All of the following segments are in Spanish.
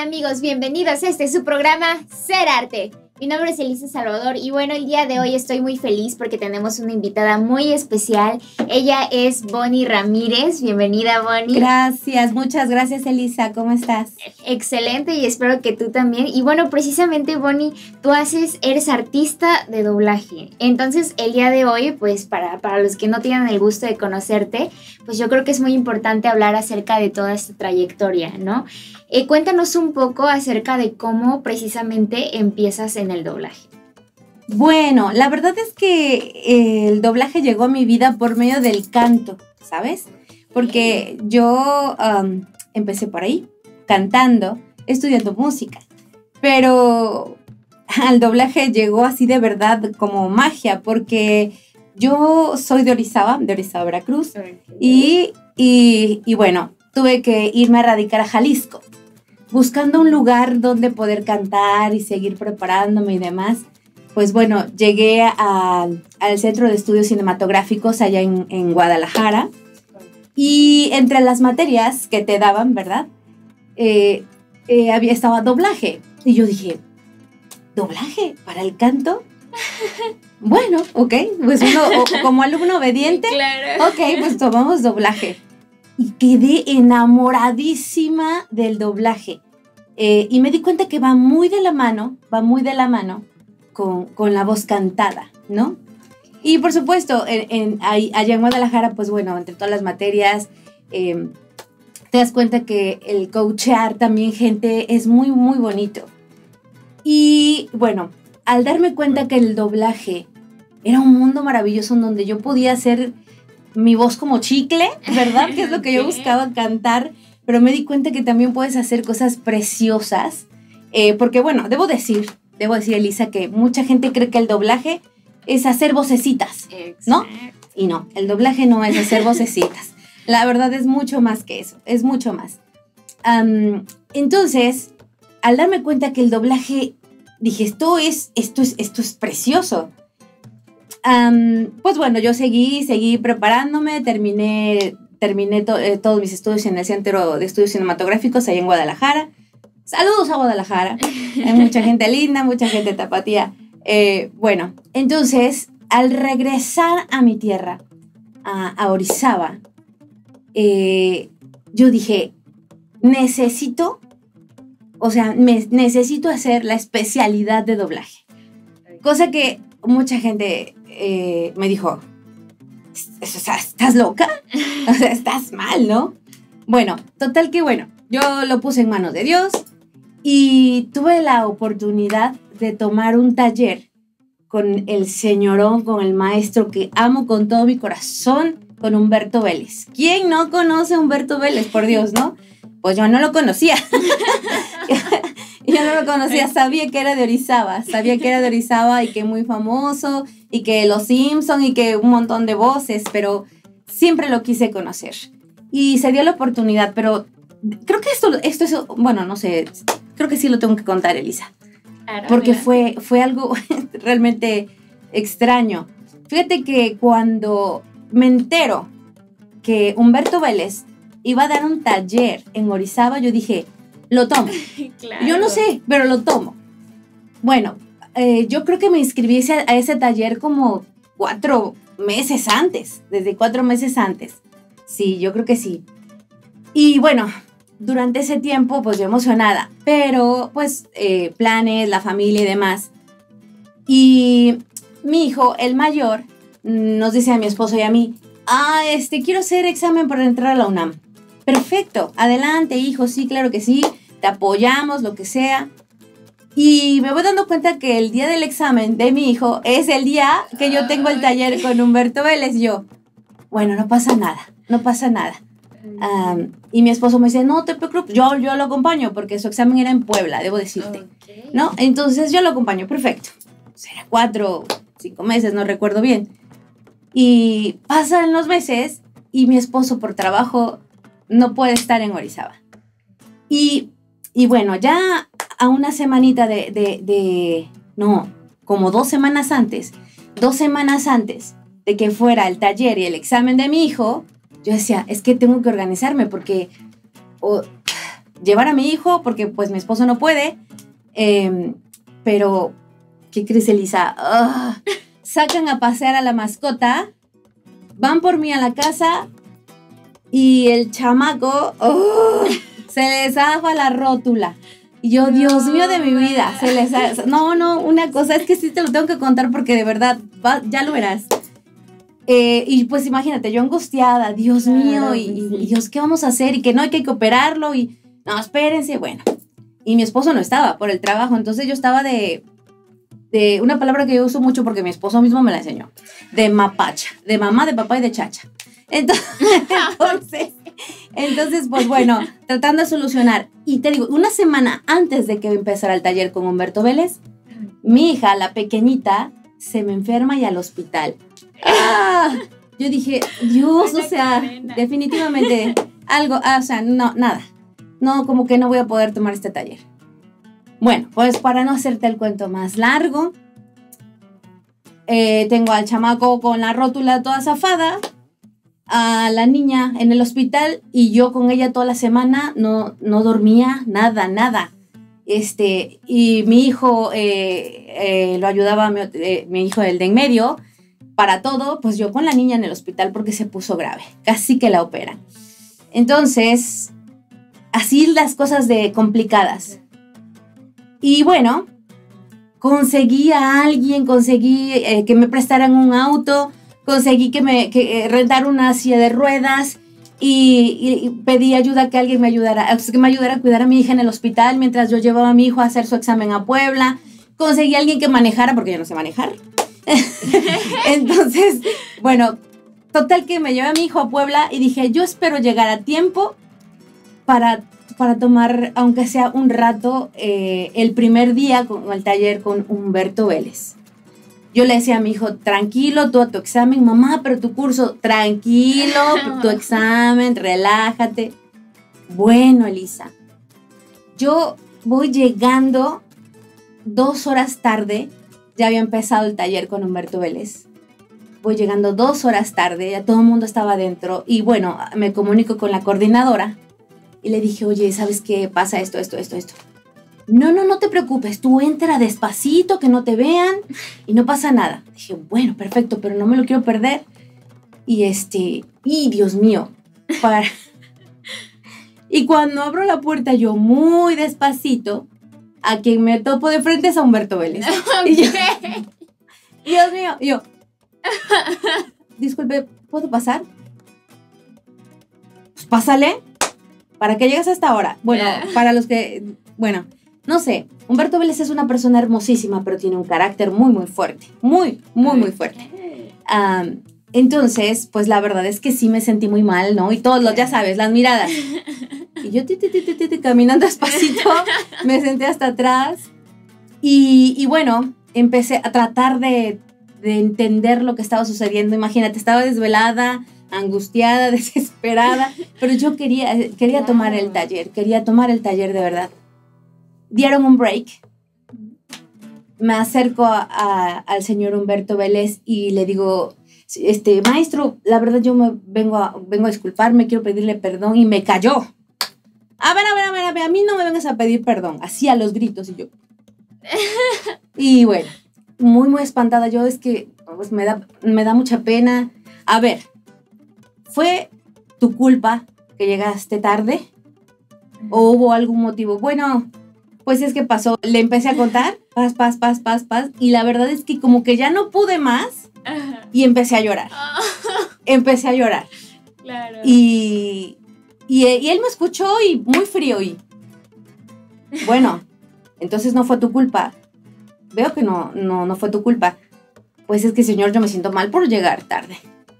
amigos, bienvenidos a este su programa Ser Arte. Mi nombre es Elisa Salvador y bueno, el día de hoy estoy muy feliz porque tenemos una invitada muy especial. Ella es Bonnie Ramírez. Bienvenida, Bonnie. Gracias, muchas gracias, Elisa. ¿Cómo estás? Excelente, y espero que tú también. Y bueno, precisamente, Bonnie, tú eres artista de doblaje. Entonces, el día de hoy, pues para los que no tienen el gusto de conocerte, pues yo creo que es muy importante hablar acerca de toda esta trayectoria, ¿no? Cuéntanos un poco acerca de cómo precisamente empiezas en el doblaje. Bueno, la verdad es que el doblaje llegó a mi vida por medio del canto, ¿sabes? Porque yo empecé por ahí, cantando, estudiando música, pero al doblaje llegó así de verdad como magia, porque yo soy de Orizaba, Veracruz, y bueno, tuve que irme a radicar a Jalisco, buscando un lugar donde poder cantar y seguir preparándome y demás. Pues bueno, llegué al Centro de Estudios Cinematográficos allá en Guadalajara, y entre las materias que te daban, ¿verdad? Estaba doblaje, y yo dije, ¿doblaje para el canto? Bueno, ok, pues uno como alumno obediente, claro. Ok, pues tomamos doblaje. Y quedé enamoradísima del doblaje. Y me di cuenta que va muy de la mano con la voz cantada, ¿no? Y por supuesto, allá en Guadalajara, pues bueno, entre todas las materias, te das cuenta que el coachear también gente es muy, muy bonito. Y bueno, al darme cuenta que el doblaje era un mundo maravilloso en donde yo podía hacer mi voz como chicle, ¿verdad? Que es lo que yo buscaba cantar, pero me di cuenta que también puedes hacer cosas preciosas, porque bueno, debo decir, Elisa, que mucha gente cree que el doblaje es hacer vocecitas, ¿no? Y no, el doblaje no es hacer vocecitas. La verdad es mucho más que eso, es mucho más. Entonces, al darme cuenta que el doblaje, dije, esto es precioso. Pues bueno, yo seguí preparándome, terminé todos mis estudios en el Centro de Estudios Cinematográficos allá en Guadalajara. Saludos a Guadalajara, hay mucha gente linda, mucha gente tapatía. Bueno, entonces, al regresar a mi tierra, a Orizaba, yo dije, necesito hacer la especialidad de doblaje. Cosa que mucha gente me dijo, ¿estás loca? O sea, estás mal, ¿no? Bueno, total que bueno, yo lo puse en manos de Dios y tuve la oportunidad de tomar un taller con el señorón, con el maestro que amo con todo mi corazón, con Humberto Vélez. ¿Quién no conoce a Humberto Vélez? Por Dios, ¿no? Pues yo no lo conocía. Yo no lo conocía, sabía que era de Orizaba y que muy famoso y que Los Simpson y que un montón de voces, pero siempre lo quise conocer. Y se dio la oportunidad, pero creo que esto es, bueno, no sé, creo que sí lo tengo que contar, Elisa. Claro, porque fue algo realmente extraño. Fíjate que cuando me entero que Humberto Vélez iba a dar un taller en Orizaba, yo dije, lo tomo. Claro. Yo no sé, pero lo tomo. Bueno, yo creo que me inscribí a ese taller como 4 meses antes, desde 4 meses antes. Sí, yo creo que sí. Y bueno, durante ese tiempo, pues yo emocionada, pero pues planes, la familia y demás. Y mi hijo, el mayor, nos dice a mi esposo y a mí, quiero hacer examen para entrar a la UNAM. Perfecto, adelante, hijo, sí, claro que sí, te apoyamos, lo que sea. Y me voy dando cuenta que el día del examen de mi hijo es el día que yo tengo el taller con Humberto Vélez. Yo, bueno, no pasa nada. Y mi esposo me dice, no te preocupes, yo lo acompaño, porque su examen era en Puebla, debo decirte. Okay. ¿No? Entonces yo lo acompaño, perfecto. Será 4 o 5 meses, no recuerdo bien. Y pasan los meses y mi esposo por trabajo no puede estar en Orizaba. Y bueno, ya a una semanita como 2 semanas antes de que fuera el taller y el examen de mi hijo, yo decía, es que tengo que organizarme porque llevar a mi hijo porque pues mi esposo no puede. Pero, ¿qué crees, Elisa? Sacan a pasear a la mascota, van por mí a la casa y el chamaco se le zafa la rótula. Y yo, Dios mío de mi vida, no, una cosa, es que sí te lo tengo que contar porque de verdad, ya lo verás. Y pues imagínate, yo angustiada, Dios mío, y Dios, ¿qué vamos a hacer? Y que no, hay que operarlo, y no, espérense, bueno. Y mi esposo no estaba por el trabajo, entonces yo estaba de una palabra que yo uso mucho porque mi esposo mismo me la enseñó, de mapacha, de mamá, de papá y de chacha. Entonces, pues bueno, tratando de solucionar. Y te digo, una semana antes de que empezara el taller con Humberto Vélez, mi hija, la pequeñita, se me enferma y al hospital. Yo dije, Dios, o sea, definitivamente algo, o sea, no, nada. No, como que no voy a poder tomar este taller. Bueno, pues para no hacerte el cuento más largo, tengo al chamaco con la rótula toda zafada, a la niña en el hospital y yo con ella toda la semana, no dormía, nada. Y mi hijo lo ayudaba, mi hijo, el de en medio, para todo, pues yo con la niña en el hospital porque se puso grave, casi que la operan. Entonces, así las cosas de complicadas. Y bueno, conseguí a alguien, que me prestaran un auto, conseguí que rentar una silla de ruedas y pedí ayuda, que alguien me ayudara a cuidar a mi hija en el hospital mientras yo llevaba a mi hijo a hacer su examen a Puebla. Conseguí a alguien que manejara porque yo no sé manejar. Entonces, bueno, total que me llevé a mi hijo a Puebla y dije, yo espero llegar a tiempo para tomar, aunque sea un rato, el primer día con el taller con Humberto Vélez. Yo le decía a mi hijo, tranquilo, tú a tu examen, mamá, pero tu curso, tranquilo, tu examen, relájate. Bueno, Elisa, yo voy llegando 2 horas tarde, ya había empezado el taller con Humberto Vélez. Voy llegando 2 horas tarde, ya todo el mundo estaba adentro y bueno, me comunico con la coordinadora y le dije, oye, ¿sabes qué pasa? Esto. No te preocupes, tú entra despacito, que no te vean y no pasa nada. Dije, bueno, perfecto, pero no me lo quiero perder. Y Dios mío, y cuando abro la puerta yo muy despacito, a quien me topo de frente es a Humberto Vélez. Y yo, Dios mío, y yo, disculpe, ¿puedo pasar? Pues pásale, ¿para qué llegas hasta ahora? Bueno, para los que, bueno, no sé, Humberto Vélez es una persona hermosísima, pero tiene un carácter muy fuerte, muy fuerte. Entonces, pues la verdad es que sí me sentí muy mal, ¿no? Y todos ya sabes, las miradas. Y yo caminando despacito, me senté hasta atrás y bueno, empecé a tratar de entender lo que estaba sucediendo. Imagínate, estaba desvelada, angustiada, desesperada, pero yo quería tomar el taller de verdad. Dieron un break. Me acerco al señor Humberto Vélez y le digo, maestro, la verdad yo vengo a disculparme, quiero pedirle perdón, y me cayó. A ver, a mí no me vengas a pedir perdón, así a los gritos, y yo. Y bueno, muy espantada yo, es que pues, me da mucha pena. A ver, ¿fue tu culpa que llegaste tarde? ¿O hubo algún motivo? Bueno, pues es que pasó, le empecé a contar, paz, y la verdad es que como que ya no pude más, y empecé a llorar. Claro. Y él me escuchó y muy frío y bueno, entonces no fue tu culpa. Veo que no fue tu culpa. Pues es que, señor, yo me siento mal por llegar tarde.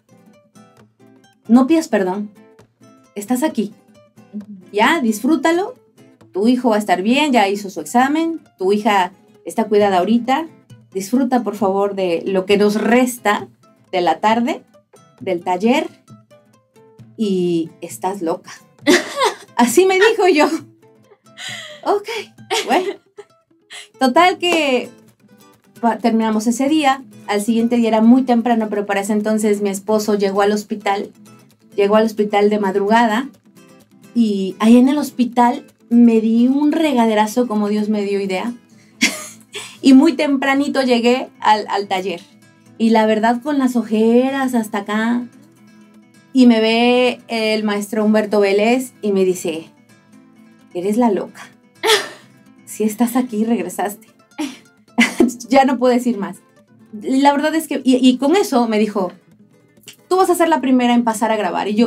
No pidas perdón. Estás aquí. Ya, disfrútalo. Tu hijo va a estar bien, ya hizo su examen. Tu hija está cuidada ahorita. Disfruta, por favor, de lo que nos resta de la tarde, del taller. Y estás loca. Así me dijo yo. Ok, bueno. Total que terminamos ese día. Al siguiente día era muy temprano, pero para ese entonces mi esposo llegó al hospital de madrugada. Y ahí en el hospital me di un regaderazo como Dios me dio idea. Y muy tempranito llegué al taller. Y la verdad, con las ojeras hasta acá. Y me ve el maestro Humberto Vélez y me dice, eres la loca. Si estás aquí, regresaste. Ya no puedo decir más. La verdad es que, y con eso me dijo, tú vas a ser la primera en pasar a grabar. Y yo,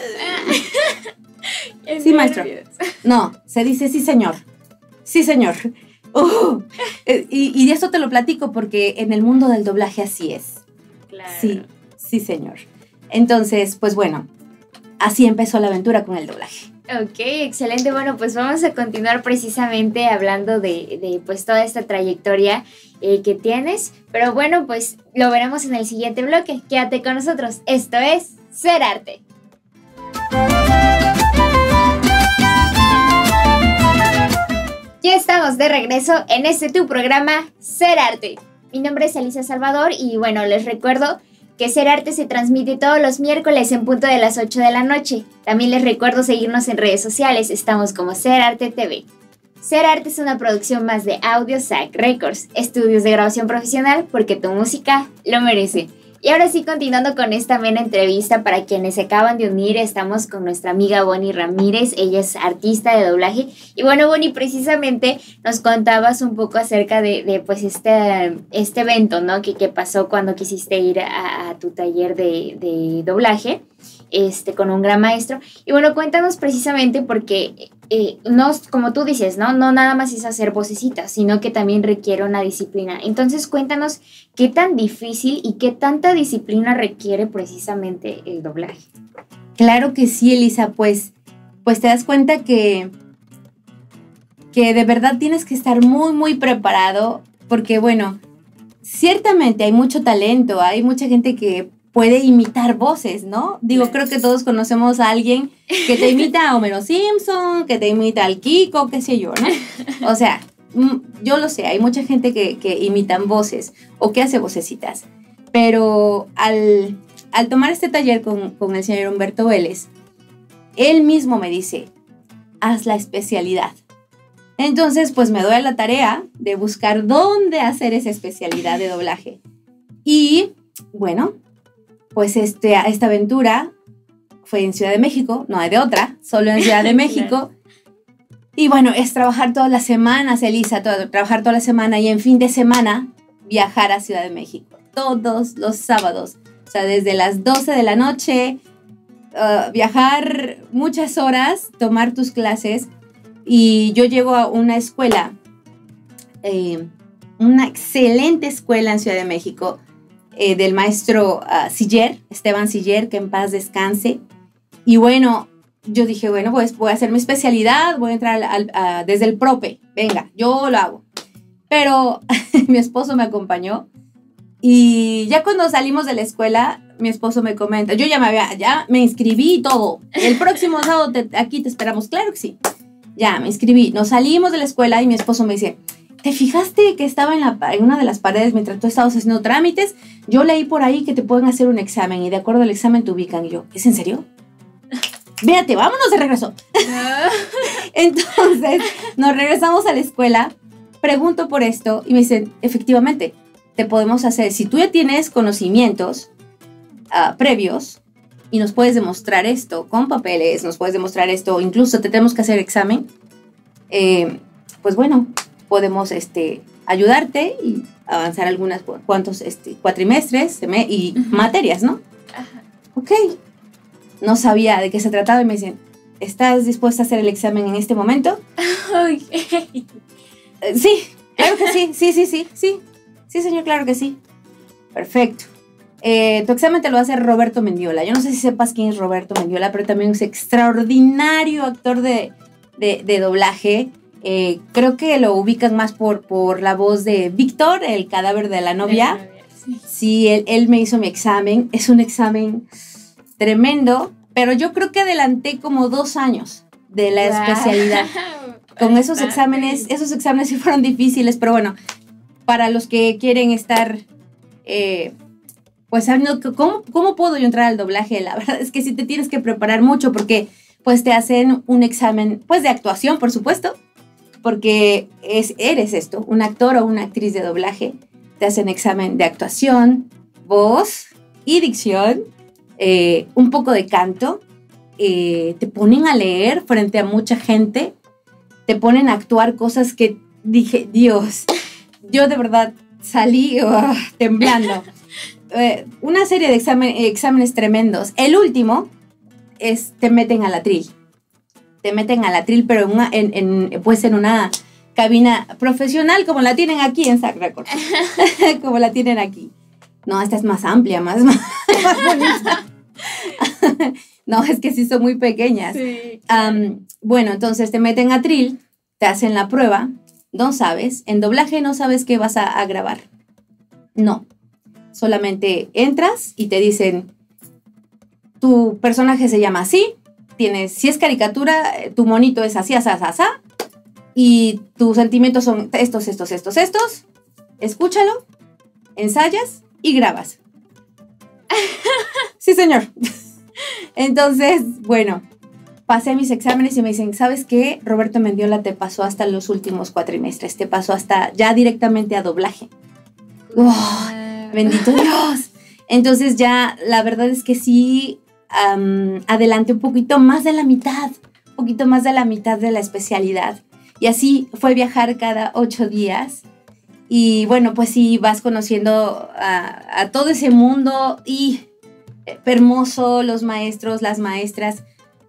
sí, maestro. No, se dice sí, señor. Sí, señor. Y eso te lo platico porque en el mundo del doblaje así es. Claro. Sí, sí, señor. Entonces, pues bueno, así empezó la aventura con el doblaje. Ok, excelente. Bueno, pues vamos a continuar precisamente hablando de pues toda esta trayectoria que tienes. Pero bueno, pues lo veremos en el siguiente bloque. Quédate con nosotros. Esto es Ser Arte. Ya estamos de regreso en tu programa Ser Arte. Mi nombre es Elisa Salvador y bueno, les recuerdo que Ser Arte se transmite todos los miércoles en punto de las 8 de la noche. También les recuerdo seguirnos en redes sociales, estamos como Ser Arte TV. Ser Arte es una producción más de Audio Sac Records, estudios de grabación profesional porque tu música lo merece. Y ahora sí, continuando con esta amena entrevista, para quienes se acaban de unir, estamos con nuestra amiga Bonnie Ramírez. Ella es artista de doblaje. Y bueno, Bonnie, precisamente nos contabas un poco acerca de pues este evento, ¿no? Que pasó cuando quisiste ir a tu taller de doblaje con un gran maestro. Y bueno, cuéntanos precisamente porque no, como tú dices, ¿no? No nada más es hacer vocecitas, sino que también requiere una disciplina. Entonces, cuéntanos qué tan difícil y qué tanta disciplina requiere precisamente el doblaje. Claro que sí, Elisa, pues te das cuenta que de verdad tienes que estar muy, muy preparado, porque bueno, ciertamente hay mucho talento, hay mucha gente que puede imitar voces, ¿no? Digo, creo que todos conocemos a alguien que te imita a Homero Simpson, que te imita al Kiko, qué sé yo, ¿no? O sea, yo lo sé, hay mucha gente que imitan voces o que hace vocecitas, pero al tomar este taller con el señor Humberto Vélez, él mismo me dice, haz la especialidad. Entonces, pues me doy a la tarea de buscar dónde hacer esa especialidad de doblaje. Y, bueno, pues esta aventura fue en Ciudad de México, no hay de otra, solo en Ciudad de México. Y bueno, es trabajar todas las semanas, Elisa, trabajar toda la semana y en fin de semana viajar a Ciudad de México, todos los sábados. O sea, desde las 12 de la noche, viajar muchas horas, tomar tus clases. Y yo llego a una escuela, una excelente escuela en Ciudad de México, del maestro Siller, Esteban Siller, que en paz descanse. Y bueno, yo dije, bueno, pues voy a hacer mi especialidad, voy a entrar desde el prope, venga, yo lo hago. Pero mi esposo me acompañó y ya cuando salimos de la escuela, mi esposo me comenta, yo ya me inscribí y todo, el próximo sábado aquí te esperamos, claro que sí. Ya me inscribí, nos salimos de la escuela y mi esposo me dice, ¿te fijaste que estaba en una de las paredes mientras tú estabas haciendo trámites? Yo leí por ahí que te pueden hacer un examen y de acuerdo al examen te ubican. Y yo, ¿es en serio? Véate, vámonos de regreso. Entonces, nos regresamos a la escuela, pregunto por esto y me dicen, efectivamente, te podemos hacer, si tú ya tienes conocimientos previos y nos puedes demostrar esto con papeles, nos puedes demostrar esto, incluso te tenemos que hacer examen, pues bueno, podemos ayudarte y avanzar algunos cuantos cuatrimestres y materias, ¿no? Ajá. Ok. No sabía de qué se trataba y me dicen, ¿estás dispuesta a hacer el examen en este momento? Okay. Sí, claro que sí, sí, señor, claro que sí. Perfecto. Tu examen te lo va a hacer Roberto Mendiola. Yo no sé si sepas quién es Roberto Mendiola, pero también es extraordinario actor de doblaje. Creo que lo ubican más por la voz de Víctor, el cadáver de la novia. Sí, él me hizo mi examen. Es un examen tremendo, pero yo creo que adelanté como 2 años de la especialidad. Con esos exámenes sí fueron difíciles, pero bueno, para los que quieren estar, pues sabiendo cómo puedo yo entrar al doblaje, la verdad es que sí te tienes que preparar mucho, porque pues te hacen un examen, pues de actuación, por supuesto, porque eres esto, un actor o una actriz de doblaje. Te hacen examen de actuación, voz y dicción, un poco de canto, te ponen a leer frente a mucha gente, te ponen a actuar cosas que dije, Dios, yo de verdad salí temblando. Una serie de exámenes tremendos. El último es, te meten al atril. Te meten al atril, pero pues en una cabina profesional, como la tienen aquí en SAC Record. Como la tienen aquí. No, esta es más amplia, más bonita. No, es que sí son muy pequeñas. Sí. Bueno, entonces te meten a atril, te hacen la prueba, no sabes. En doblaje no sabes qué vas a grabar. No. Solamente entras y te dicen, tu personaje se llama así, si es caricatura, tu monito es así, así, así, y tus sentimientos son estos, escúchalo, ensayas y grabas. Sí, señor. Entonces, bueno, pasé mis exámenes y me dicen, ¿sabes qué? Roberto Mendiola te pasó hasta los últimos cuatrimestres, te pasó hasta ya directamente a doblaje. ¡Oh, bendito Dios! Entonces ya, la verdad es que sí, adelanté un poquito más de la mitad de la especialidad. Y así fue viajar cada 8 días. Y bueno, pues sí, vas conociendo a todo ese mundo y hermoso, los maestros, las maestras.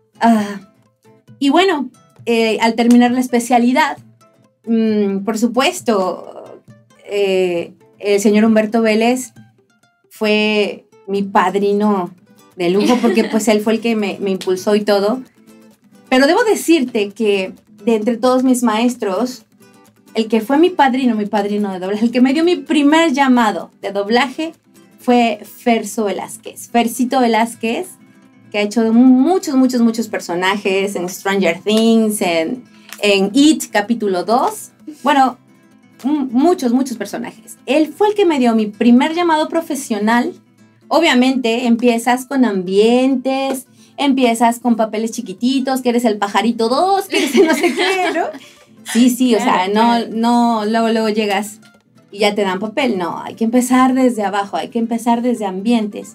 Y bueno, al terminar la especialidad, por supuesto, el señor Humberto Vélez fue mi padrino de lujo, porque pues él fue el que me impulsó y todo. Pero debo decirte que de entre todos mis maestros, el que fue mi padrino de doblaje, el que me dio mi primer llamado de doblaje fue Fercito Velázquez, que ha hecho muchos personajes en Stranger Things, en It, capítulo 2. Bueno, muchos personajes. Él fue el que me dio mi primer llamado profesional. Obviamente empiezas con ambientes, empiezas con papeles chiquititos, que eres el pajarito 2, que eres el no sé qué, ¿no? Sí, claro, o sea, no, luego llegas y ya te dan papel. No, hay que empezar desde abajo, hay que empezar desde ambientes.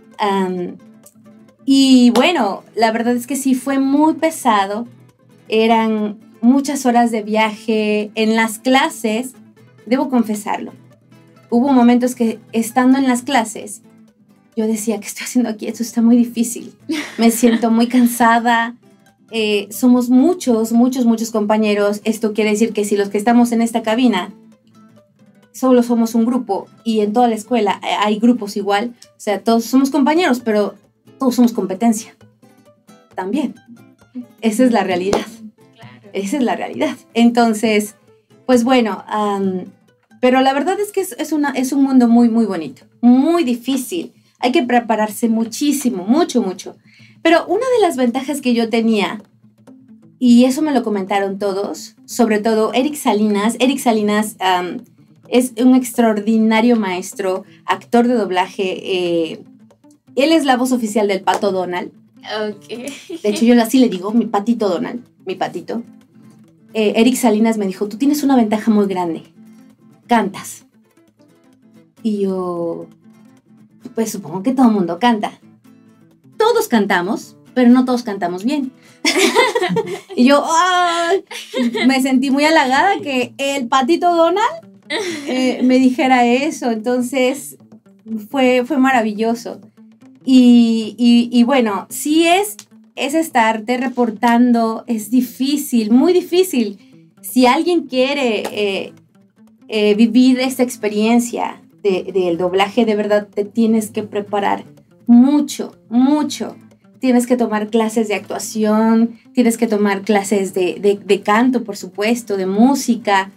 Y bueno, la verdad es que sí fue muy pesado. Eran muchas horas de viaje en las clases, debo confesarlo. Hubo momentos que estando en las clases, yo decía, ¿qué estoy haciendo aquí? Esto está muy difícil. Me siento muy cansada. Somos muchos compañeros. Esto quiere decir que si los que estamos en esta cabina solo somos un grupo y en toda la escuela hay grupos igual, o sea, todos somos compañeros, pero todos somos competencia también. Esa es la realidad. Claro. Esa es la realidad. Entonces, pues bueno, pero la verdad es que es un mundo muy bonito, muy difícil. Hay que prepararse muchísimo, mucho. Pero una de las ventajas que yo tenía, y eso me lo comentaron todos, sobre todo Eric Salinas. Eric Salinas es un extraordinario maestro, actor de doblaje. Él es la voz oficial del Pato Donald. Okay. De hecho, yo así le digo, mi patito Donald, mi patito. Eric Salinas me dijo, tú tienes una ventaja muy grande. Cantas. Y yo, pues supongo que todo el mundo canta. Todos cantamos, pero no todos cantamos bien. Y yo me sentí muy halagada que el patito Donald me dijera eso. Entonces fue maravilloso. Y bueno, sí es estarte reportando, es difícil, muy difícil. Si alguien quiere vivir esta experiencia del doblaje, de verdad te tienes que preparar mucho. Tienes que tomar clases de actuación, tienes que tomar clases de canto, por supuesto, de música.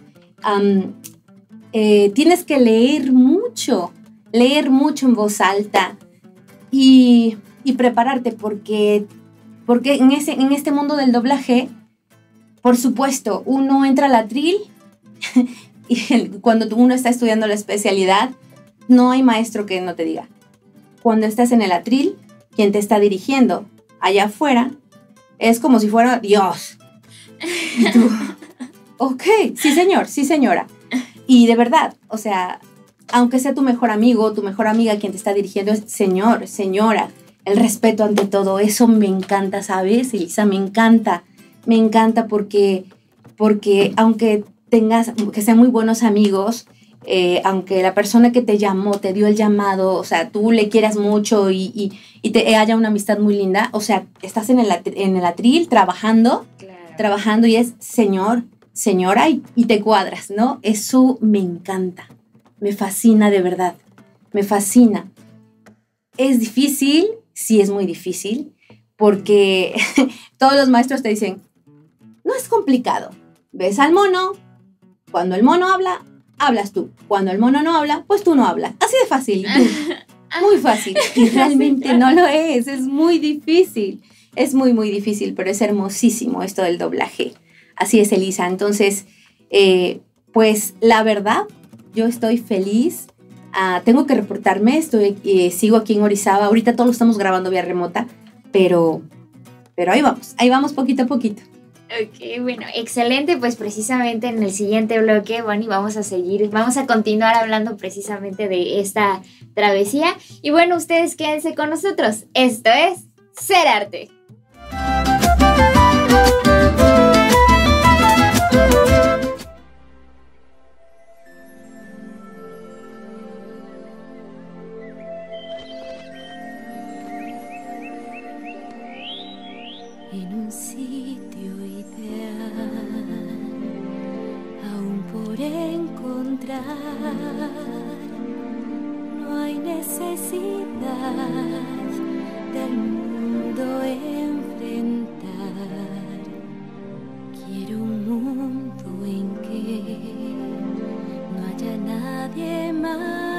Tienes que leer mucho en voz alta y prepararte porque en este mundo del doblaje, por supuesto, uno entra al atril y cuando uno está estudiando la especialidad, no hay maestro que no te diga. Cuando estás en el atril, quien te está dirigiendo allá afuera Es como si fuera Dios. Y tú, ok, sí señor, sí señora. Y de verdad, o sea, aunque sea tu mejor amigo, tu mejor amiga quien te está dirigiendo, es señor, señora. El respeto ante todo, eso me encanta, ¿sabes, Elisa? Me encanta porque aunque tengas, que sean muy buenos amigos, aunque la persona que te llamó, te dio el llamado, o sea, tú le quieras mucho y te haya una amistad muy linda, o sea, estás en el atril trabajando, Claro. trabajando y es señor, señora y te cuadras, ¿no? Eso me encanta, me fascina de verdad, me fascina. Es difícil, sí es muy difícil, porque todos los maestros te dicen, no es complicado, ves al mono, cuando el mono habla, hablas tú, cuando el mono no habla, pues tú no hablas, así de fácil, y tú, muy fácil, y realmente no lo es muy difícil, es muy muy difícil, pero es hermosísimo esto del doblaje, así es, Elisa. Entonces, pues la verdad, yo estoy feliz. Tengo que reportarme, sigo aquí en Orizaba, ahorita todos lo estamos grabando vía remota, pero ahí vamos poquito a poquito. Ok, bueno, excelente, pues precisamente en el siguiente bloque, Bonnie, vamos a continuar hablando precisamente de esta travesía, y bueno, ustedes quédense con nosotros, esto es Ser Arte. En un sitio ideal, aún por encontrar, no hay necesidad del mundo enfrentar. Quiero un mundo en que no haya nadie más.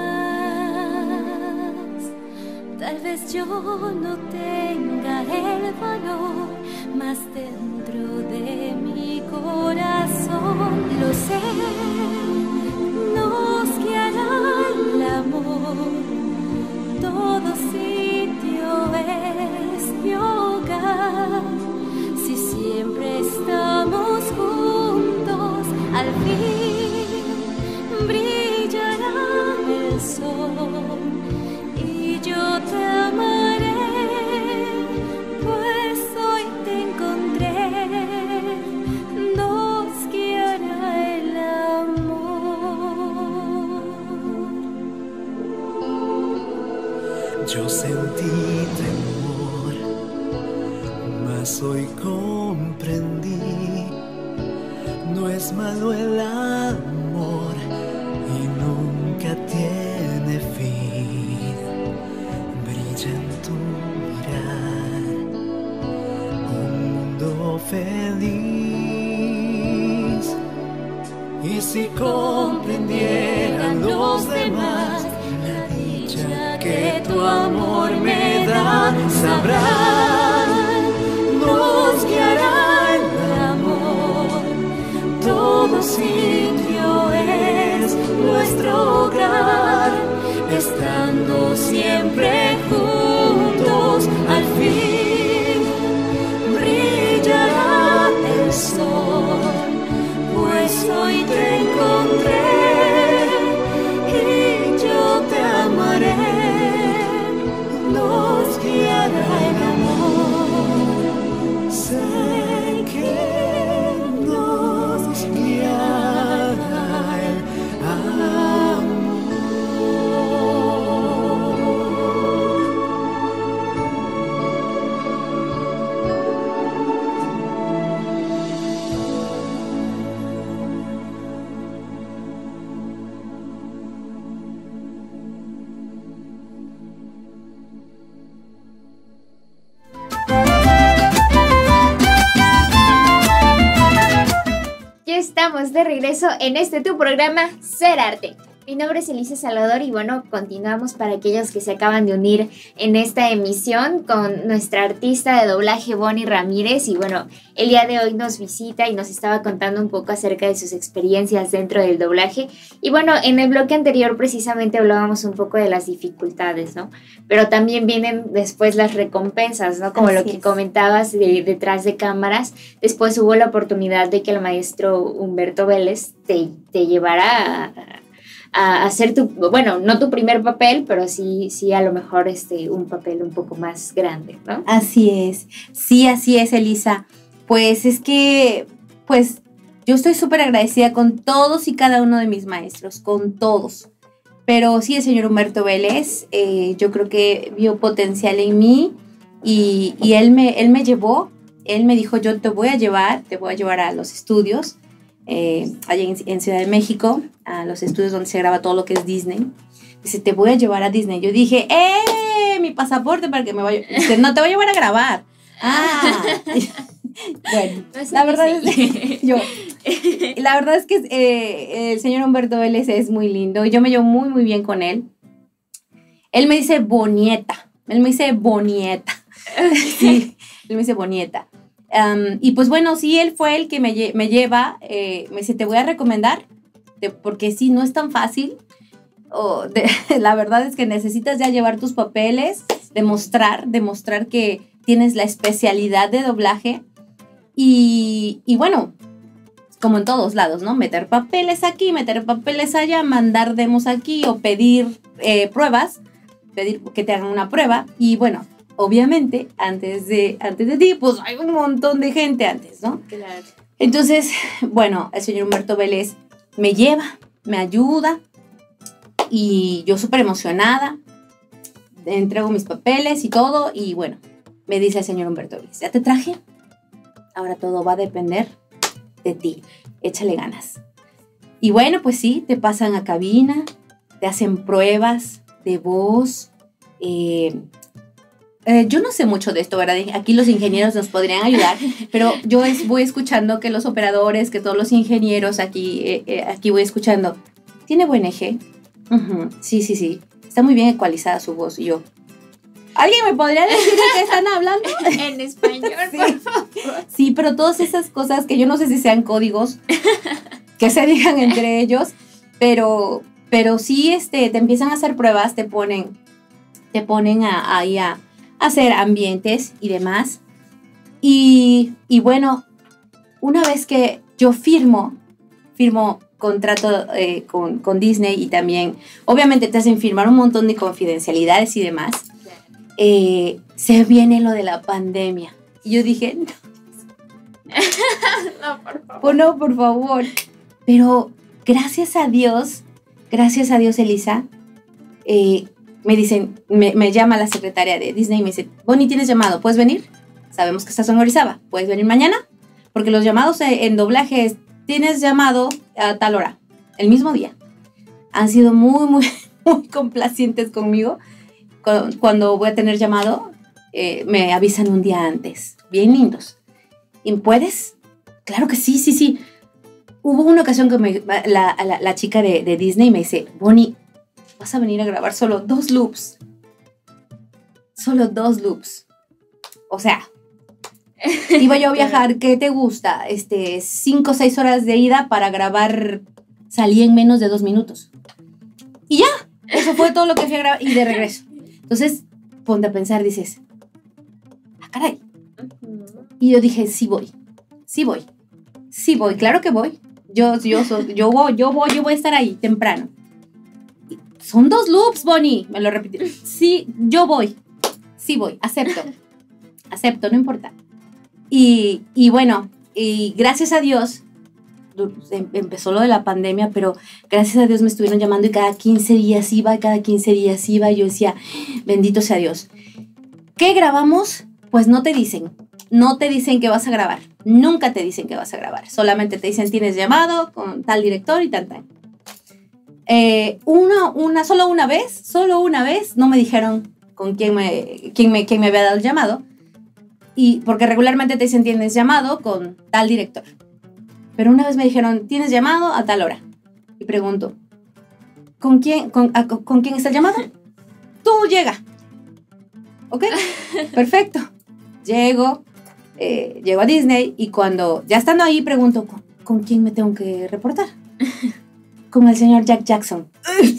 Tal vez yo no tenga el valor, mas dentro de mi corazón lo sé, nos guiará el amor. Todo sitio es mi hogar, si siempre estamos juntos, al fin brillará el sol y yo te amaré. Yo sentí temor, mas hoy comprendí, no es malo el amor y nunca tiene fin. Brilla en tu mirar un mundo feliz, y si comprendieran los demás que tu amor me da, sabrán, nos guiará el amor. Todo sitio es nuestro hogar, estando siempre juntos, al fin brillará el sol, pues hoy te encontré. Nos guiará el amor, sé que nos guiará el amor. Estamos de regreso en tu programa Ser Arte. Mi nombre es Elisa Salvador y bueno, continuamos para aquellos que se acaban de unir en esta emisión con nuestra artista de doblaje Bonnie Ramírez y bueno, el día de hoy nos visita y nos estaba contando un poco acerca de sus experiencias dentro del doblaje y bueno, en el bloque anterior precisamente hablábamos un poco de las dificultades, ¿no? Pero también vienen después las recompensas, ¿no? Como Así lo que es. comentabas detrás de cámaras, después hubo la oportunidad de que el maestro Humberto Vélez te llevara a hacer tu, bueno, no tu primer papel, pero sí a lo mejor un papel un poco más grande, ¿no? Así es, sí, así es, Elisa. Pues es que, pues yo estoy súper agradecida con todos y cada uno de mis maestros, con todos. Pero sí, el señor Humberto Vélez, yo creo que vio potencial en mí y él me llevó, él me dijo, yo te voy a llevar a los estudios, allá en Ciudad de México, a los estudios donde se graba todo lo que es Disney. Dice, te voy a llevar a Disney. Yo dije, mi pasaporte para que me vaya. Dice, no, te voy a llevar a grabar. Bueno, la verdad es que el señor Humberto Vélez es muy lindo. Yo me llevo muy, muy bien con él. Él me dice Bonieta. Sí, él me dice Bonieta. Y pues bueno, sí, él fue el que me lleva, me dice, te voy a recomendar, porque sí, no es tan fácil. La verdad es que necesitas ya llevar tus papeles, demostrar que tienes la especialidad de doblaje y bueno, como en todos lados, ¿no? Meter papeles aquí, meter papeles allá, mandar demos aquí o pedir pruebas, pedir que te hagan una prueba y bueno, obviamente, antes de ti, pues hay un montón de gente antes, ¿no? Claro. Entonces, bueno, el señor Humberto Vélez me lleva, me ayuda y yo súper emocionada, entrego mis papeles y todo y bueno, me dice el señor Humberto Vélez, ya te traje, ahora todo va a depender de ti, échale ganas. Y bueno, pues sí, te pasan a cabina, te hacen pruebas de voz, yo no sé mucho de esto, ¿verdad? Aquí los ingenieros nos podrían ayudar, pero yo voy escuchando que los operadores, que todos los ingenieros aquí voy escuchando, ¿tiene buen eje? Uh-huh. Sí, está muy bien ecualizada su voz. Y yo, ¿alguien me podría decir de qué están hablando? En español, Sí. por favor. Sí, pero todas esas cosas que yo no sé si sean códigos que se digan entre ellos, pero sí te empiezan a hacer pruebas, te ponen ahí a hacer ambientes y demás. Y bueno, una vez que yo firmo contrato con Disney y también, obviamente te hacen firmar un montón de confidencialidades y demás, se viene lo de la pandemia. Y yo dije, No, por favor. oh, no, por favor. Pero gracias a Dios, Elisa, me dicen, me llama la secretaria de Disney y me dice, Bonnie, ¿tienes llamado? ¿Puedes venir? Sabemos que estás en Orizaba. ¿Puedes venir mañana? Porque los llamados en doblaje es, tienes llamado a tal hora, el mismo día. Han sido muy, muy, muy complacientes conmigo. Cuando voy a tener llamado, me avisan un día antes. Bien lindos. ¿Y puedes? Claro que sí. Hubo una ocasión que la chica de Disney me dice, Bonnie, vas a venir a grabar solo 2 loops. Solo 2 loops. O sea, iba yo a viajar, ¿qué te gusta? 5 o 6 horas de ida para grabar, salí en menos de 2 minutos. Y ya, eso fue todo lo que fui a grabar y de regreso. Entonces, ponte a pensar, dices, caray. Y yo dije, sí voy, claro que voy. Yo voy a estar ahí temprano. Son 2 loops, Bonnie, me lo repitieron. Sí, yo voy, acepto, no importa. Y bueno, y gracias a Dios, empezó lo de la pandemia, pero gracias a Dios me estuvieron llamando y cada 15 días iba, y yo decía, bendito sea Dios. ¿Qué grabamos? Pues no te dicen que vas a grabar, nunca te dicen que vas a grabar, solamente te dicen tienes llamado con tal director y tal. Solo una vez no me dijeron con quién me había dado el llamado, y porque regularmente te dicen tienes llamado con tal director, pero una vez me dijeron tienes llamado a tal hora, y pregunto, ¿con quién está el llamado? Tú llega. ¿Ok? Perfecto. Llego a Disney y cuando ya estando ahí pregunto, ¿con quién me tengo que reportar? Con el señor Jack Jackson.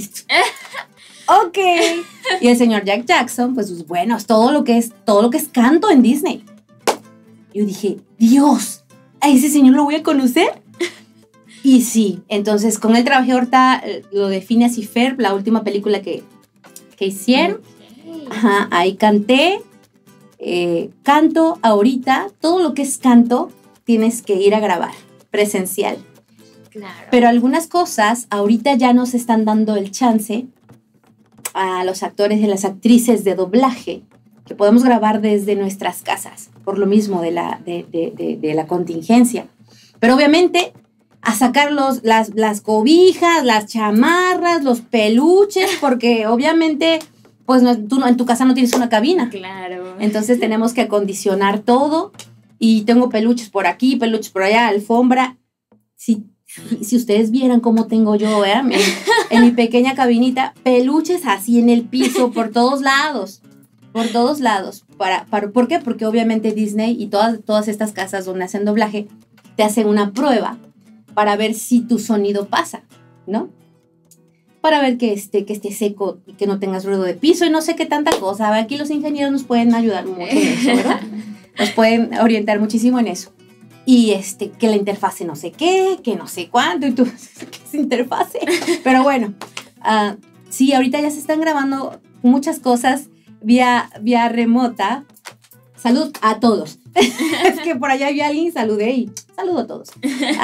Ok. Y el señor Jack Jackson, pues bueno, es todo lo que es canto en Disney. Yo dije, Dios, ¿a ese señor lo voy a conocer? Y sí, entonces con él trabajé ahorita lo de Phineas y Ferb, la última película que hicieron. Ok. Ajá, ahí canté. Canto ahorita, todo lo que es canto tienes que ir a grabar, presencial. Claro. Pero algunas cosas ahorita ya nos están dando el chance a los actores y las actrices de doblaje que podemos grabar desde nuestras casas, por lo mismo de la contingencia. Pero obviamente a sacar las cobijas, las chamarras, los peluches, porque obviamente pues tú en tu casa no tienes una cabina. Claro. Entonces tenemos que acondicionar todo y tengo peluches por aquí, peluches por allá, alfombra. Si ustedes vieran cómo tengo yo, en mi pequeña cabinita, peluches así en el piso, por todos lados. Por todos lados. ¿Por qué? Porque obviamente Disney y todas estas casas donde hacen doblaje te hacen una prueba para ver si tu sonido pasa, ¿no? Para ver que esté seco y que no tengas ruido de piso y no sé qué tanta cosa. Aquí los ingenieros nos pueden ayudar mucho en eso, ¿verdad? Nos pueden orientar muchísimo en eso. Y que la interfase no sé qué, que no sé cuánto, y tú, ¿qué es interfase? Pero bueno, sí, ahorita ya se están grabando muchas cosas vía remota. Salud a todos. Es que por allá había alguien, saludé y saludo a todos.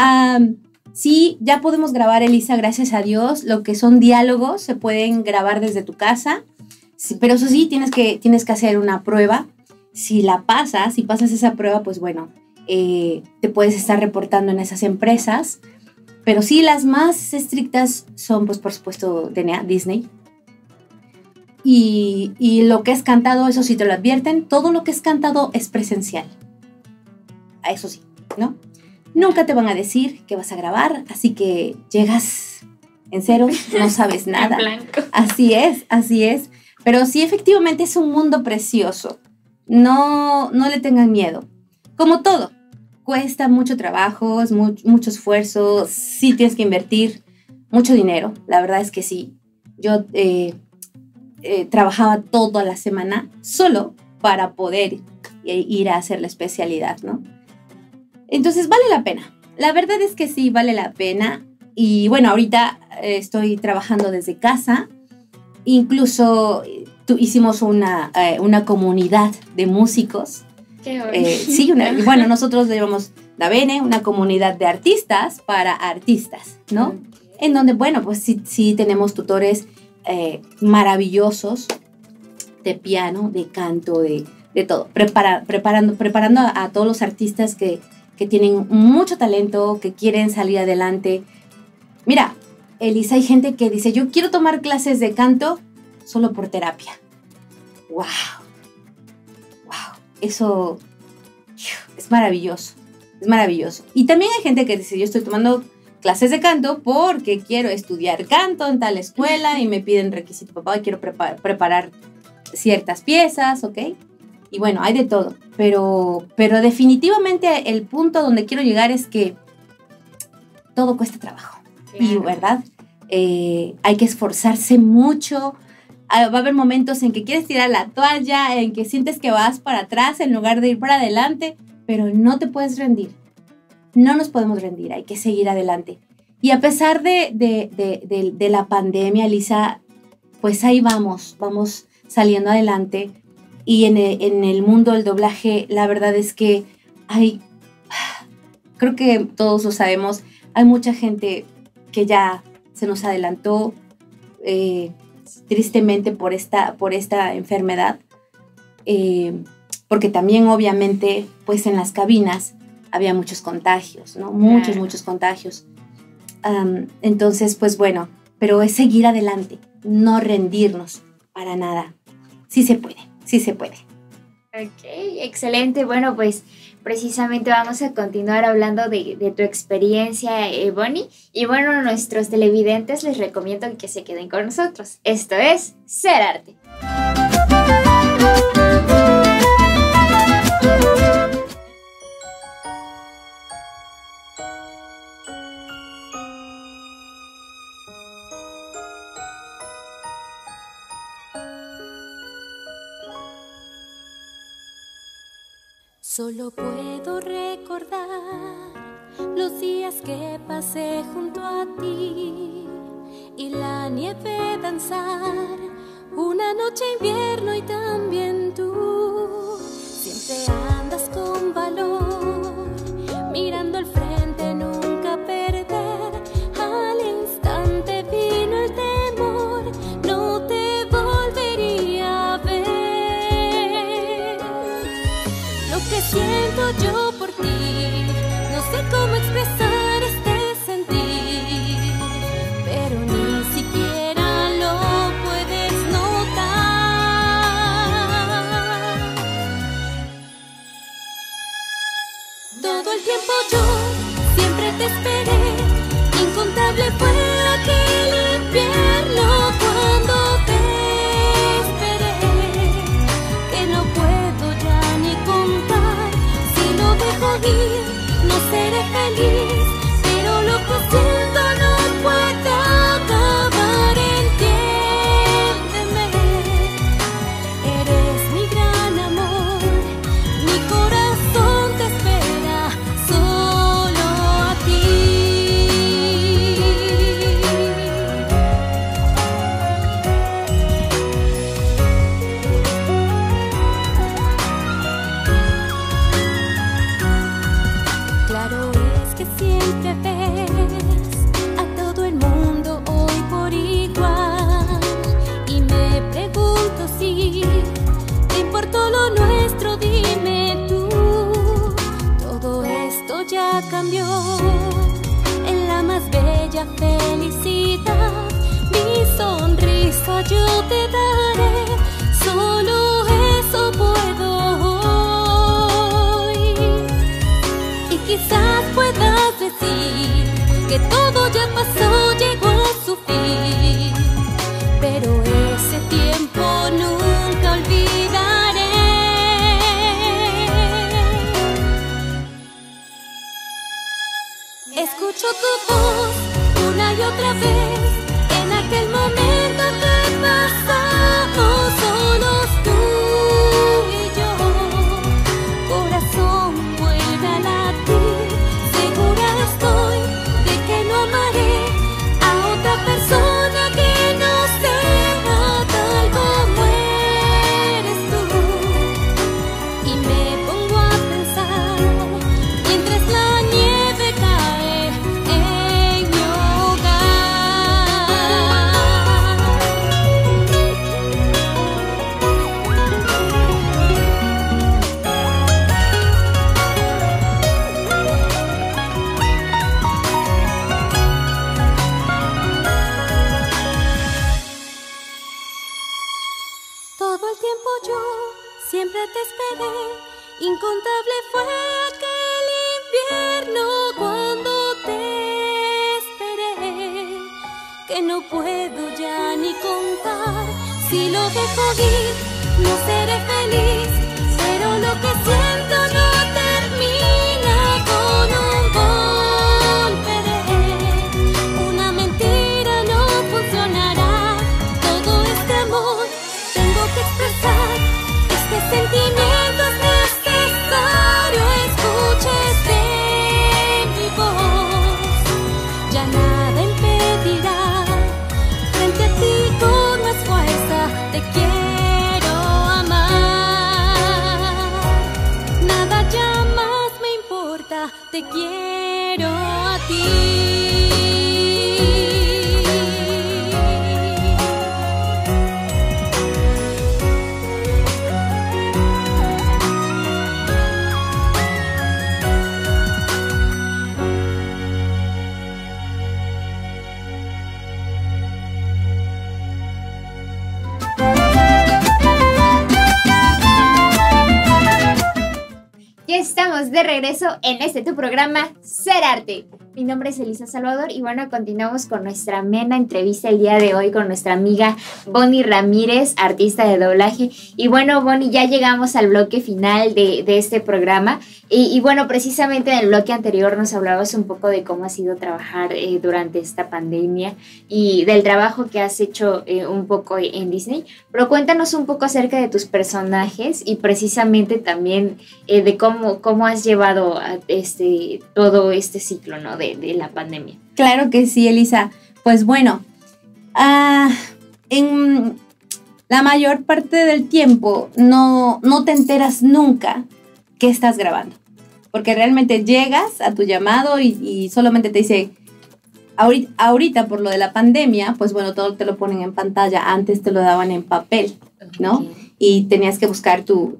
Sí, ya podemos grabar, Elisa, gracias a Dios. Lo que son diálogos se pueden grabar desde tu casa. Sí, pero eso sí, tienes que hacer una prueba. Si pasas esa prueba, pues bueno, te puedes estar reportando en esas empresas. Pero sí, las más estrictas son, pues por supuesto, Disney. Y lo que es cantado, eso sí te lo advierten, todo lo que es cantado es presencial. Eso sí, ¿no? Nunca te van a decir que vas a grabar, así que llegas en cero, no sabes nada. En blanco. Así es. Pero sí, efectivamente es un mundo precioso. No le tengan miedo. Como todo, cuesta mucho trabajo, es mucho esfuerzo, sí tienes que invertir mucho dinero. La verdad es que sí. Yo trabajaba toda la semana solo para poder ir a hacer la especialidad, ¿no? Entonces vale la pena. La verdad es que sí, vale la pena. Y bueno, ahorita estoy trabajando desde casa. Incluso hicimos una comunidad de músicos. Qué bonito. Sí, bueno, nosotros le llamamos Davene, una comunidad de artistas para artistas, ¿no? Okay. En donde, bueno, pues sí tenemos tutores maravillosos de piano, de canto, de todo. Preparando a todos los artistas que tienen mucho talento, que quieren salir adelante. Mira, Elisa, hay gente que dice, yo quiero tomar clases de canto solo por terapia. ¡Wow! Eso es maravilloso. Es maravilloso. Y también hay gente que dice, yo estoy tomando clases de canto porque quiero estudiar canto en tal escuela y me piden requisito, papá, y quiero preparar ciertas piezas, ¿ok? Y bueno, hay de todo. Pero definitivamente el punto donde quiero llegar es que todo cuesta trabajo. Claro. Y, ¿verdad? Hay que esforzarse mucho. Va a haber momentos en que quieres tirar la toalla, en que sientes que vas para atrás en lugar de ir para adelante, pero no te puedes rendir. No nos podemos rendir, hay que seguir adelante. Y a pesar de la pandemia, Lisa, pues ahí vamos saliendo adelante. Y en el mundo del doblaje, la verdad es que creo que todos lo sabemos, hay mucha gente que ya se nos adelantó, tristemente por esta enfermedad, porque también obviamente pues en las cabinas había muchos contagios, ¿no? Muchos contagios. Entonces pues bueno, pero es seguir adelante, no rendirnos para nada. Sí se puede. Ok, excelente. Bueno, pues precisamente vamos a continuar hablando de tu experiencia, Bonnie. Y bueno, nuestros televidentes les recomiendo que se queden con nosotros. Esto es Ser Arte. Solo puedo recordar los días que pasé junto a ti y la nieve danzar, una noche invierno y también tú. Siempre andas con valor, mirando al frente, nunca perder. Al instante vino el temor, no te volvería a ver. Lo que siento yo por ti, no sé cómo expresar este sentir, pero ni siquiera lo puedes notar. Todo el tiempo yo siempre te esperé, incontable fue aquel invierno cuando te esperé, que no puedo ya ni contar. Si lo dejo ir, no seré feliz, pero lo que siento no puede acabar. Entiéndeme, eres mi gran amor, mi corazón te espera solo a ti. Claro es que siempre ves a todo el mundo hoy por igual, y me pregunto si te importó lo nuestro. Dime tú, todo esto ya cambió en la más bella felicidad. Mi sonrisa yo te daré, solo eso puedo hoy. Y quizás puedas decir que todo ya pasó, llegó a su fin, pero ese tiempo nunca olvidaré. Escucho tu voz una y otra vez, en aquel momento que pasamos solos tú y yo. Corazón vuelve a latir, segura estoy de que no amaré a otra persona que no sea tal como eres tú. Y me pongo a pensar mientras la nieve cae en mi Todo el tiempo yo siempre te esperé, incontable fue aquel invierno cuando te esperé, que no puedo ya ni contar. Si lo dejo ir, no seré feliz, pero lo que siento no termina con un golpe de una mentira, no funcionará. Todo este amor tengo que expresar, este sentimiento es necesario. Escuches de mi voz, ya nada impedirá. Frente a ti con más fuerza te quiero amar. Nada ya más me importa, te quiero a ti. Ya estamos estamos de regreso en tu programa Ser Arte. Mi nombre es Elisa Salvador y bueno, continuamos con nuestra amena entrevista el día de hoy con nuestra amiga Bonnie Ramírez, artista de doblaje. Y bueno, Bonnie, ya llegamos al bloque final de este programa. Y bueno, precisamente en el bloque anterior nos hablabas un poco de cómo ha sido trabajar durante esta pandemia y del trabajo que has hecho un poco en Disney. Pero cuéntanos un poco acerca de tus personajes y precisamente también de cómo has llevado todo este ciclo, ¿no? de la pandemia. Claro que sí, Elisa. Pues bueno, en la mayor parte del tiempo no te enteras nunca que estás grabando. Porque realmente llegas a tu llamado y solamente te dice, ahorita por lo de la pandemia, pues bueno, todo te lo ponen en pantalla. Antes te lo daban en papel, ¿no? Okay. Y tenías que buscar tu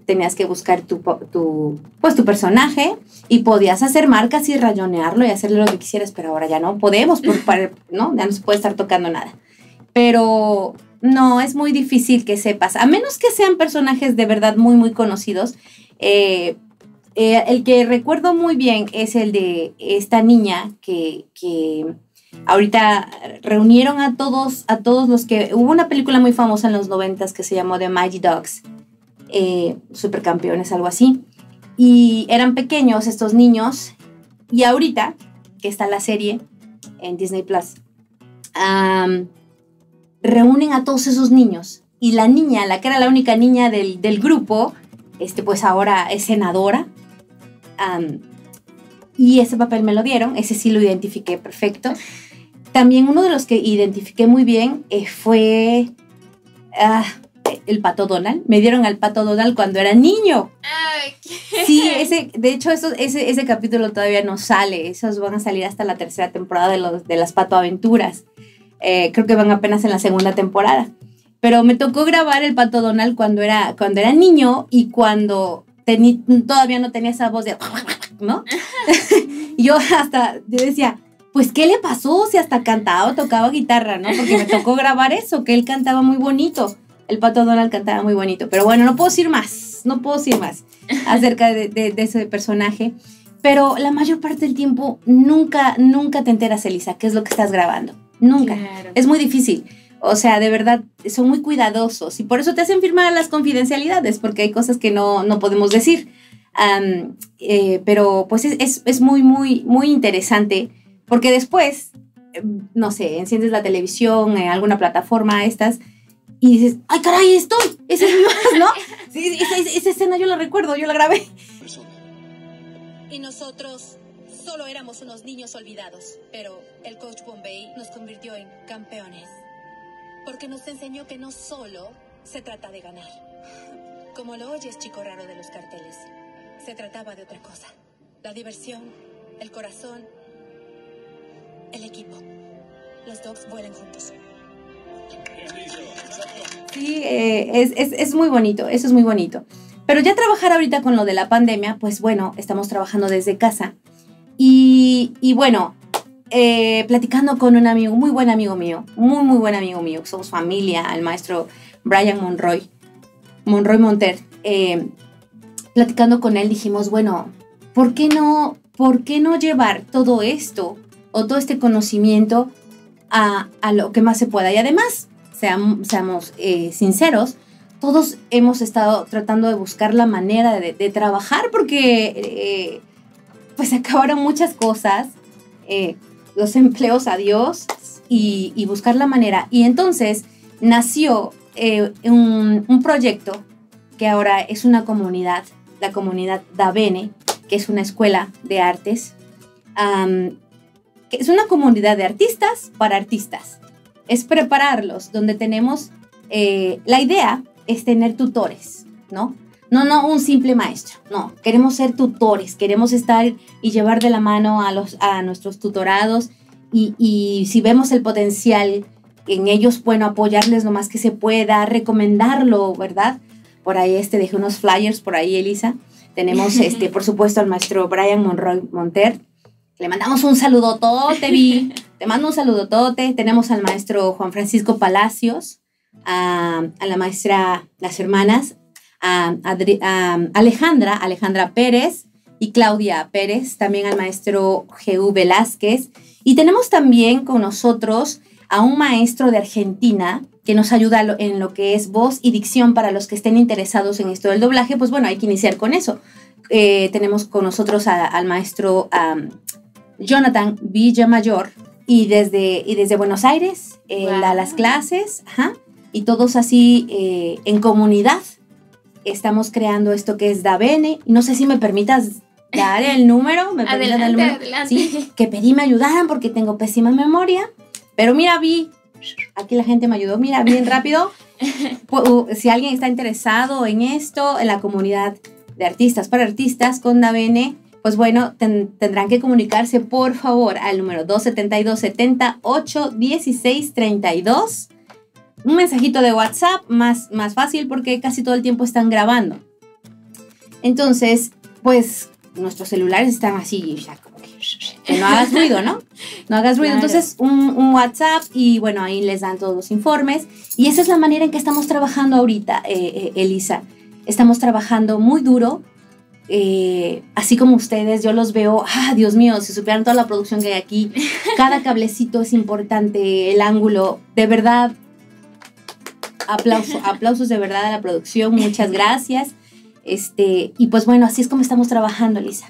personaje y podías hacer marcas y rayonearlo y hacerle lo que quisieras, pero ahora ya no podemos, ¿no? Ya no se puede estar tocando nada. Pero no, es muy difícil que sepas, a menos que sean personajes de verdad muy, muy conocidos. El que recuerdo muy bien es el de esta niña que ahorita reunieron a todos los que... Hubo una película muy famosa en los 90s que se llamó The Mighty Ducks, Supercampeones, algo así. Y eran pequeños estos niños. Y ahorita, que está la serie en Disney Plus, reúnen a todos esos niños. Y la niña, la que era la única niña del grupo, pues ahora es senadora. Y ese papel me lo dieron, ese sí lo identifiqué perfecto. También uno de los que identifiqué muy bien fue el Pato Donald. Me dieron al Pato Donald cuando era niño. Ay, Sí, de hecho ese capítulo todavía no sale. Esos van a salir hasta la tercera temporada de las Pato Aventuras. Creo que van apenas en la segunda temporada. Pero me tocó grabar el Pato Donald cuando era niño y cuando todavía no tenía esa voz de... ¿no? Y yo decía, pues, ¿qué le pasó? Si hasta cantaba o tocaba guitarra, ¿no? Porque me tocó grabar eso, que él cantaba muy bonito. El Pato Donald cantaba muy bonito. Pero bueno, no puedo decir más acerca de ese personaje. Pero la mayor parte del tiempo nunca te enteras, Elisa, qué es lo que estás grabando. Nunca. Claro. Es muy difícil. O sea, de verdad, son muy cuidadosos y por eso te hacen firmar las confidencialidades, porque hay cosas que no podemos decir. Pero pues es muy, muy, muy interesante, porque después, no sé, enciendes la televisión en alguna plataforma estas y dices, ¡ay, caray, estoy! Ese es mi voz, ¿no? Sí, esa escena yo la recuerdo, yo la grabé. Y nosotros solo éramos unos niños olvidados, pero el coach Bombay nos convirtió en campeones. Porque nos enseñó que no solo se trata de ganar. Como lo oyes, chico raro de los carteles, se trataba de otra cosa. La diversión, el corazón, el equipo. Los Dogs vuelan juntos. Sí, es muy bonito, eso es muy bonito. Pero ya trabajar ahorita con lo de la pandemia, pues bueno, estamos trabajando desde casa. Y bueno... platicando con un amigo, muy buen amigo mío, muy buen amigo mío, somos familia, el maestro Brian Monroy Monter, platicando con él dijimos, bueno, ¿por qué no llevar todo esto o todo este conocimiento a lo que más se pueda? Y además, seamos sinceros, todos hemos estado tratando de buscar la manera de trabajar porque pues acabaron muchas cosas, los empleos, adiós, y buscar la manera. Y entonces nació un proyecto que ahora es una comunidad, la comunidad Davene, que es una escuela de artes, que es una comunidad de artistas para artistas. Es prepararlos, donde tenemos, la idea es tener tutores, ¿no? No un simple maestro, no, queremos ser tutores, queremos estar y llevar de la mano a nuestros tutorados y si vemos el potencial en ellos, bueno, apoyarles lo más que se pueda, recomendarlo, ¿verdad? Por ahí dejé unos flyers por ahí, Elisa. Tenemos, por supuesto, al maestro Brian Monroy Monter. Le mandamos un saludotote, te mando un saludotote. Tenemos al maestro Juan Francisco Palacios, a la maestra, las hermanas, a Alejandra Pérez y Claudia Pérez, también al maestro G.U. Velázquez. Y tenemos también con nosotros a un maestro de Argentina que nos ayuda en lo que es voz y dicción para los que estén interesados en esto del doblaje. Pues bueno, hay que iniciar con eso. Tenemos con nosotros al maestro Jonathan Villamayor y desde Buenos Aires da las clases, y todos así en comunidad estamos creando esto que es Davene. No sé si me permitas dar el número. ¿Me permitas dar el número? Adelante. Sí, que pedí me ayudaran porque tengo pésima memoria. Pero mira, aquí la gente me ayudó, mira, bien rápido. Si alguien está interesado en esto, en la comunidad de artistas para artistas con Davene, pues bueno, tendrán que comunicarse por favor al número 272 78 16 32. Un mensajito de WhatsApp, más fácil porque casi todo el tiempo están grabando. Entonces, pues nuestros celulares están así, ya como que no hagas ruido, ¿no? No hagas ruido. Claro. Entonces, un WhatsApp y bueno, ahí les dan todos los informes. Y esa es la manera en que estamos trabajando ahorita, Elisa. Estamos trabajando muy duro. Así como ustedes, yo los veo, Dios mío, si supieran toda la producción que hay aquí, cada cablecito es importante, el ángulo, de verdad, aplausos de verdad a la producción, muchas gracias. Y pues bueno, así es como estamos trabajando, Elisa.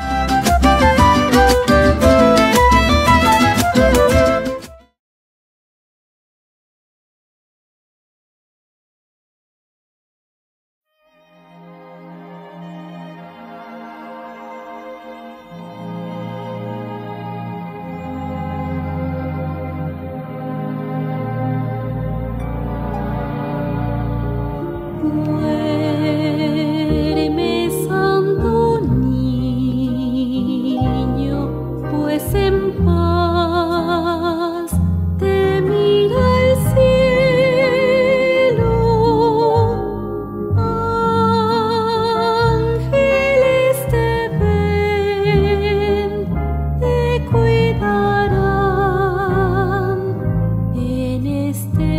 Duerme, santo niño, pues en paz te mira el cielo. Ángeles te ven, te cuidarán en este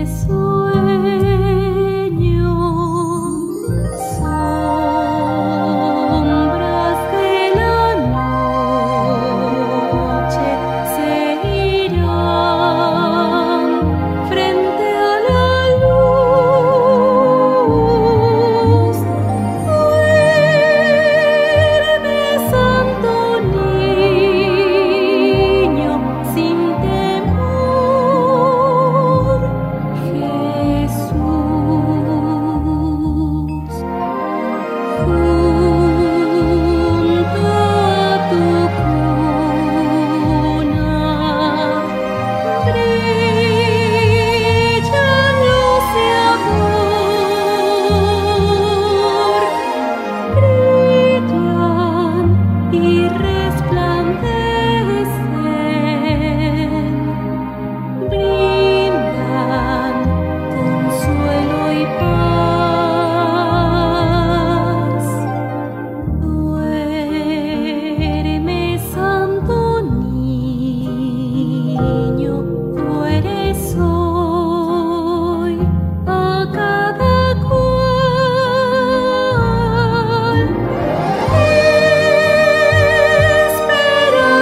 sueño. Sombras de la noche se irán frente a la luz. Duerme, santo niño, sin temor, Jesús. Junto a tu cuna brillan luz y amor, brillan y resplandecen, brindan consuelo y paz. Duerme, santo niño, tú eres hoy a cada cual esperanza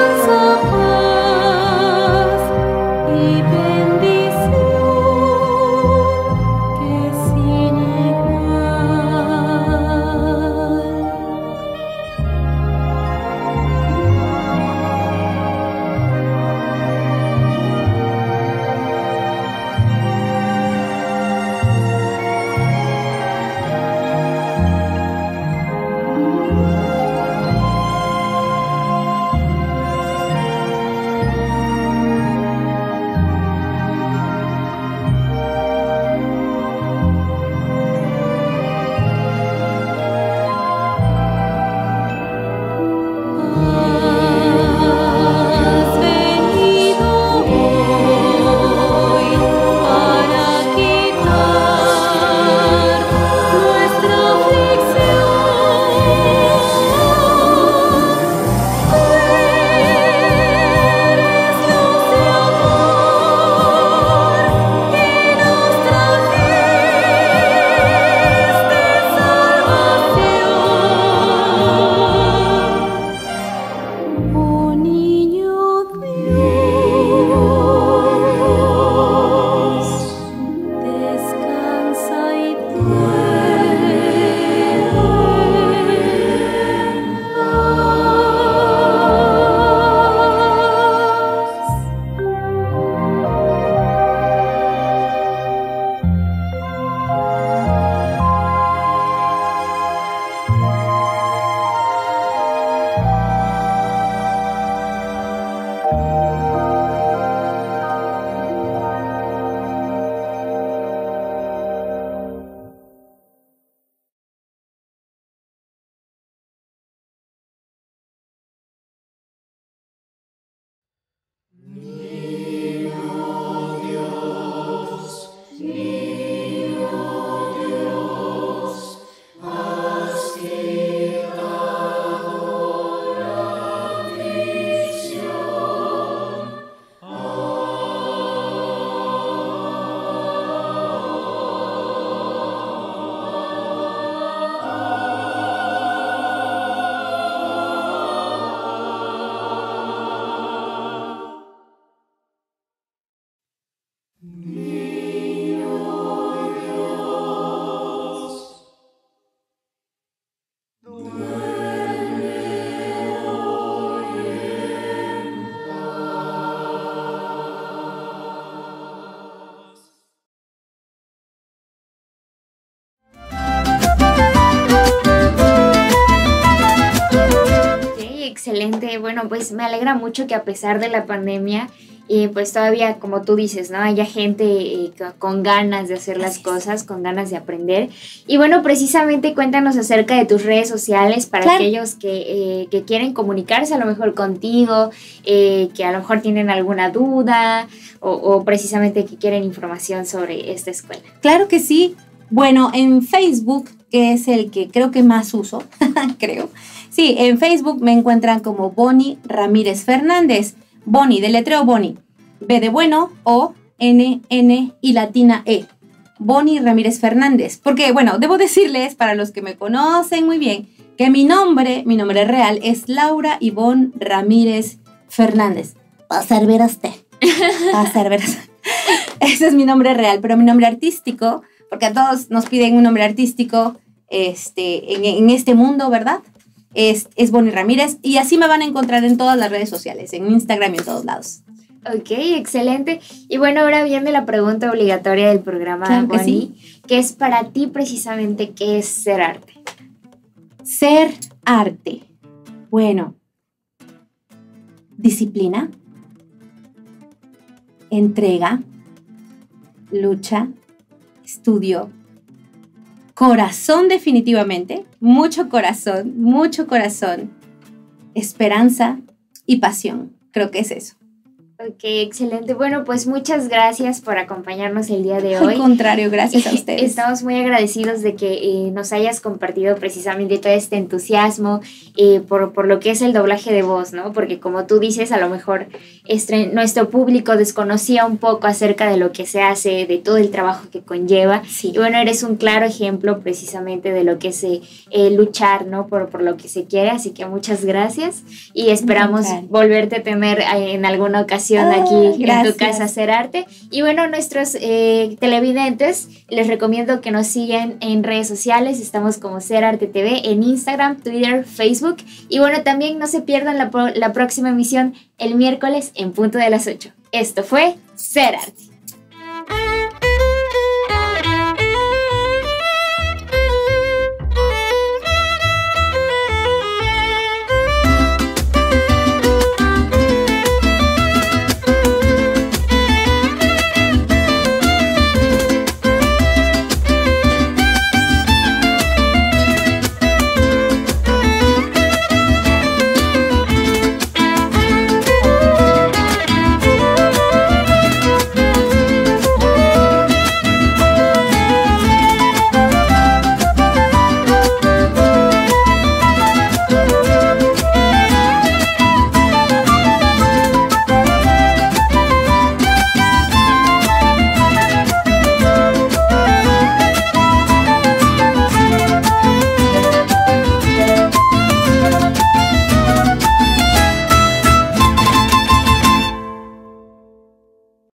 bueno, pues me alegra mucho que a pesar de la pandemia, pues todavía, como tú dices, ¿no? Haya gente con ganas de hacer las cosas, con ganas de aprender. Y bueno, precisamente cuéntanos acerca de tus redes sociales para aquellos que quieren comunicarse a lo mejor contigo, que a lo mejor tienen alguna duda o precisamente que quieren información sobre esta escuela. Claro que sí. Bueno, en Facebook, que es el que creo que más uso, creo. Sí, en Facebook me encuentran como Bonnie Ramírez Fernández. Bonnie, deletreo Bonnie. B de bueno, O, N, N y latina E. Bonnie Ramírez Fernández. Porque, bueno, debo decirles, para los que me conocen muy bien, que mi nombre real es Laura Ivonne Ramírez Fernández. Va a servir a usted. Va a servir a usted. Ese es mi nombre real, pero mi nombre artístico, porque a todos nos piden un nombre artístico en este mundo, ¿verdad? Es Bonnie Ramírez, y así me van a encontrar en todas las redes sociales, en Instagram y en todos lados. Ok, excelente. Y bueno, ahora viene la pregunta obligatoria del programa, claro que Bonnie, sí. que es para ti precisamente, ¿qué es ser arte? Ser arte. Bueno, disciplina, entrega, lucha, estudio, corazón definitivamente, mucho corazón, esperanza y pasión. Creo que es eso. Ok, excelente. Bueno, pues muchas gracias por acompañarnos el día de hoy. Al contrario, gracias a ustedes. Estamos muy agradecidos de que nos hayas compartido precisamente todo este entusiasmo por lo que es el doblaje de voz, ¿no? Porque como tú dices, a lo mejor nuestro público desconocía un poco acerca de lo que se hace, de todo el trabajo que conlleva. Sí. Y bueno, eres un claro ejemplo precisamente de lo que es luchar, ¿no? Por lo que se quiere. Así que muchas gracias y esperamos volverte a tener en alguna ocasión aquí gracias. en tu casa Ser Arte. Y bueno, nuestros televidentes, les recomiendo que nos sigan en redes sociales. Estamos como Ser Arte TV en Instagram, Twitter, Facebook. Y bueno, también no se pierdan la próxima emisión el miércoles en punto de las 8. Esto fue Ser Arte.